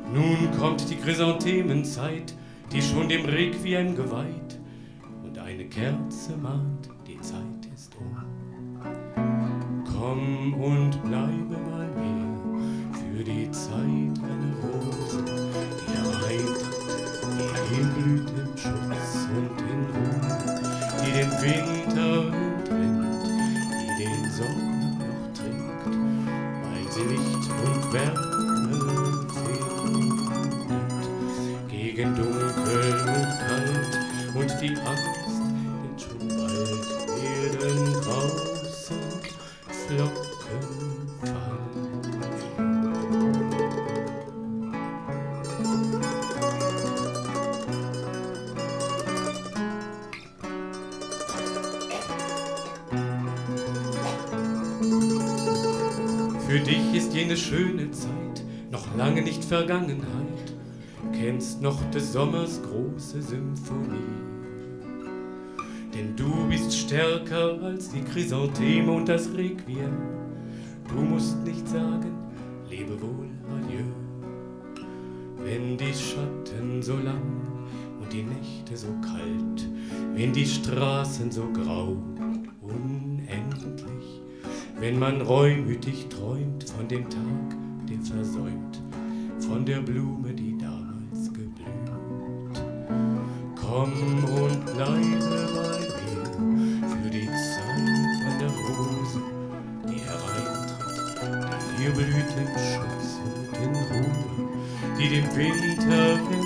Nun kommt die Chrysanthemenzeit, die schon dem Requiem geweiht, und eine Kerze mahnt, die Zeit ist um. Komm und bleibe mal mehr, für die Zeit eine Rose, die hereintritt, die blüht im Schutz und in Ruhe, die den Winter entrinnt, die den Sommer noch trinkt, weil sie Licht und Wärme findet, gegen Dunkel und Kalt und die Angst, denn schon bald werden draußen Flocken fallen. Für dich ist jene schöne Zeit noch lange nicht Vergangenheit, kennst noch des Sommers große Symphonie. Denn du bist stärker als die Chrysantheme und das Requiem. Du musst nicht sagen, lebe wohl, adieu. Wenn die Schatten so lang und die Nächte so kalt, wenn die Straßen so grau, unendlich, wenn man reumütig träumt von dem Tag, der versäumt, von der Blume, die damals geblüht. Komm und bleibe bei mir für die Zeit einer Rose, die hereintritt, die ihr blüht im Schutz und in Ruhe, die dem Winter